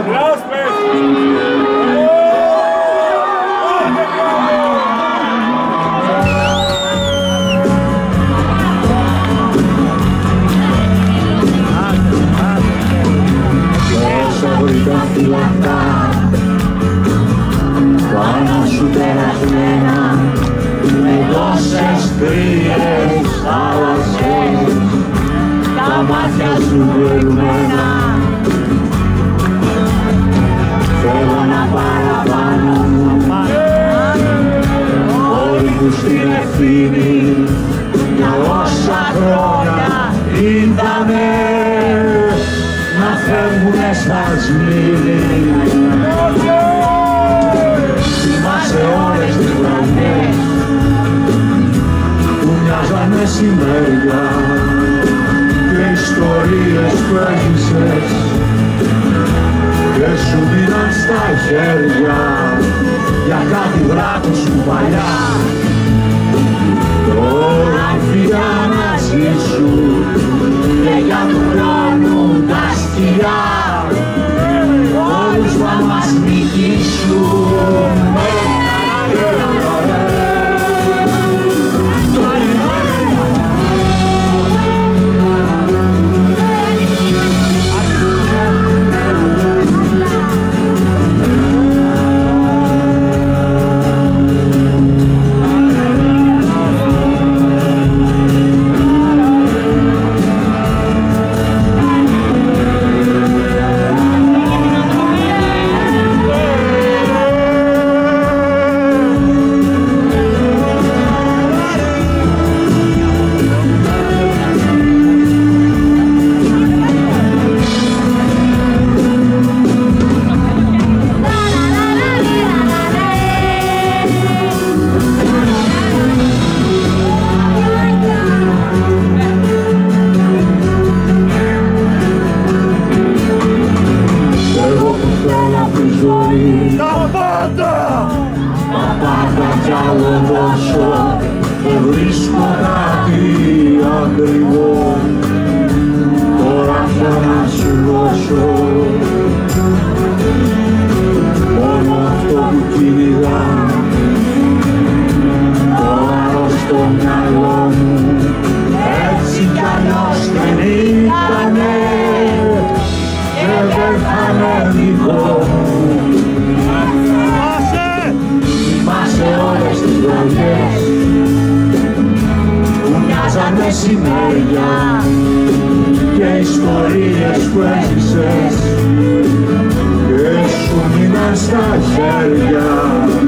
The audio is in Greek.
Πάνω σου περασμένα με τόσες κρύες θάλασσες, τα μάτια σου γελμένα. Θέλω να παραπάνω μου όλη μου στην ευθύνη για όσα χρόνια είδαμε να φεύγουνε στα σμήνη. Θυμάσαι όλες τις βραδιές που μοιάζαν μεσημέρια και ιστορίες που έζησες και σου μείναν στα χέρια για κάτι βράδυ σου παλιά. Τώρα φύγα μαζί σου και για του χρόνου τα σκυλιά όλους θα μας νικήσουν. Τα πάντα κι άλλο δώσω, δεν βρίσκω κάτι ακριβό. Τώρα πια να σου δώσω μόνο αυτό που κυνηγά το άρρωστο μυαλό μου. Έτσι κι αλλιώς δεν ήτανε και δεν θα είναι δικό μου. Όλες τις βραδιές που μοιάζαν μεσημέρια και ιστορίες που έζησες και σου μείναν στα χέρια.